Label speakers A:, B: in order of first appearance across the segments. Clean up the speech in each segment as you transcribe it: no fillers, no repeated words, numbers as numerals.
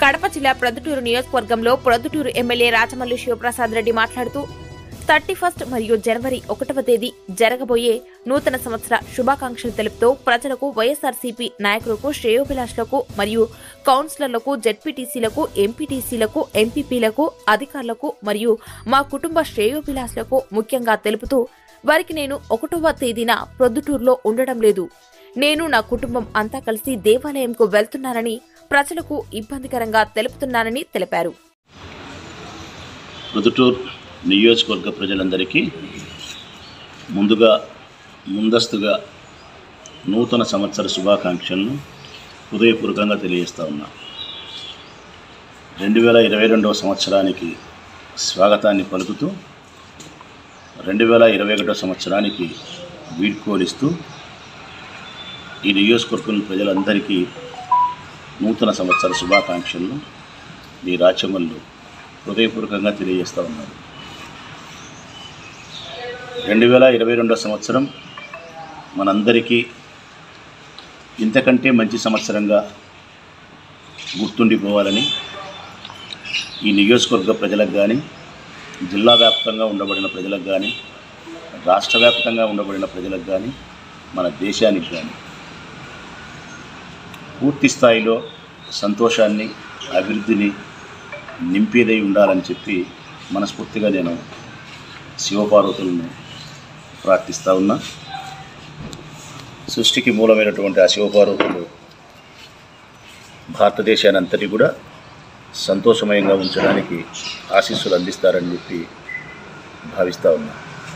A: కడప జిల్లా ప్రొద్దుటూరు నియోజకవర్గంలో ప్రొద్దుటూరు ఎమ్మెల్యే రాచమల్లు శివప్రసాద్ రెడ్డి మాట్లాడుతూ 31 మరియు జనవరి 1వ తేదీ జరగబోయే నూతన సంవత్సర శుభాకాంక్షలు తెలుపుతూ ప్రజలకు వైఎస్ఆర్సీపీ నాయకులకు శ్రేయోభిలాషులకు మరియు కౌన్సిలర్లకు జెడ్పీటీసీలకు ఎంపీటీసీలకు ఎంపీపీలకు అధికారులకు మరియు మా కుటుంబ శ్రేయోభిలాషులకు ముఖ్యంగా తెలుపుతూ వారికి నేను 1వ తేదీన ప్రొద్దుటూరులో ఉండడం లేదు, నేను నా కుటుంబం అంతా కలిసి దేవాలయంకు వెళ్తున్నానని ప్రజలకు ఇబ్బందికరంగా తెలుపుతున్నానని తెలిపారు.
B: ప్రొద్దుటూరు నియోజకవర్గ ప్రజలందరికీ ముందస్తుగా నూతన సంవత్సర శుభాకాంక్షలను హృదయపూర్వకంగా తెలియజేస్తా ఉన్నా. 2022వ సంవత్సరానికి స్వాగతాన్ని పలుకుతూ 2021వ సంవత్సరానికి వీడ్కోలిస్తూ ఈ నియోజకవర్గం ప్రజలందరికీ నూతన సంవత్సర శుభాకాంక్షలను మీ రాచమల్లు హృదయపూర్వకంగా తెలియజేస్తూ ఉన్నారు. 2022వ సంవత్సరం మనందరికీ ఇంతకంటే మంచి సంవత్సరంగా గుర్తుండిపోవాలని ఈ నియోజకవర్గ ప్రజలకు కానీ, జిల్లా వ్యాప్తంగా ఉండబడిన ప్రజలకు కానీ, రాష్ట్ర వ్యాప్తంగా ఉండబడిన ప్రజలకు కానీ, మన దేశానికి కానీ పూర్తి స్థాయిలో సంతోషాన్ని, అభివృద్ధిని నింపేదై ఉండాలని చెప్పి మనస్ఫూర్తిగా నేను శివపార్వతులను ప్రార్థిస్తూ ఉన్నా. సృష్టికి మూలమైనటువంటి ఆ శివపార్వతులు భారతదేశాన్ని అంతటి కూడా సంతోషమయంగా ఉంచడానికి ఆశీస్సులు అందిస్తారని చెప్పి భావిస్తూ ఉన్నా.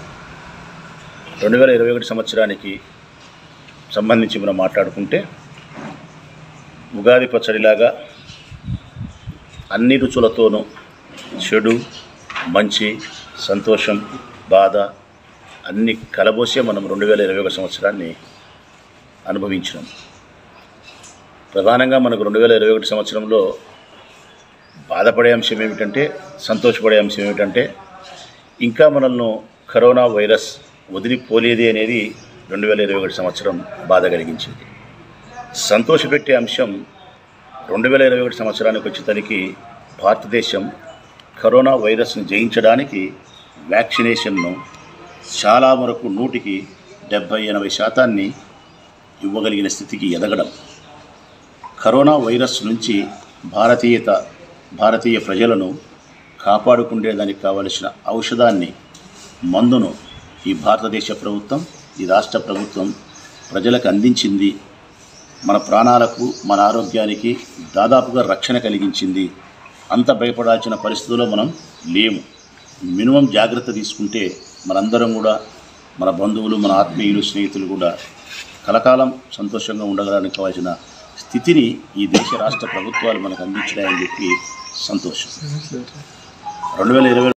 B: 2021 సంవత్సరానికి సంబంధించి మనం మాట్లాడుకుంటే ఉగాది పచ్చడిలాగా అన్ని రుచులతోనూ చెడు, మంచి, సంతోషం, బాధ అన్ని కలబోసే మనం 2021 సంవత్సరాన్ని అనుభవించినాం. ప్రధానంగా మనకు 2021 సంవత్సరంలో బాధపడే అంశం ఏమిటంటే, సంతోషపడే అంశం ఏమిటంటే ఇంకా మనల్ని కరోనా వైరస్ వదిలిపోలేదే అనేది 2021 సంవత్సరం బాధ కలిగించింది. సంతోషపెట్టే అంశం 2021 సంవత్సరానికి వచ్చేసరికి భారతదేశం కరోనా వైరస్ను జయించడానికి వ్యాక్సినేషన్ను చాలా వరకు 100కి 70-80% ఇవ్వగలిగిన స్థితికి ఎదగడం, కరోనా వైరస్ నుంచి భారతీయ ప్రజలను కాపాడుకునేదానికి కావలసిన ఔషధాన్ని, మందును ఈ భారతదేశ ప్రభుత్వం, ఈ రాష్ట్ర ప్రభుత్వం ప్రజలకు అందించింది. మన ప్రాణాలకు, మన ఆరోగ్యానికి దాదాపుగా రక్షణ కలిగించింది. అంత భయపడాల్సిన పరిస్థితుల్లో మనం లేము. మినిమం జాగ్రత్త తీసుకుంటే మనందరం కూడా, మన బంధువులు, మన ఆత్మీయులు, స్నేహితులు కూడా కలకాలం సంతోషంగా ఉండగలడానికి కావాల్సిన స్థితిని ఈ దేశ రాష్ట్ర ప్రభుత్వాలు మనకు అందించినాయని చెప్పి సంతోషం. 2020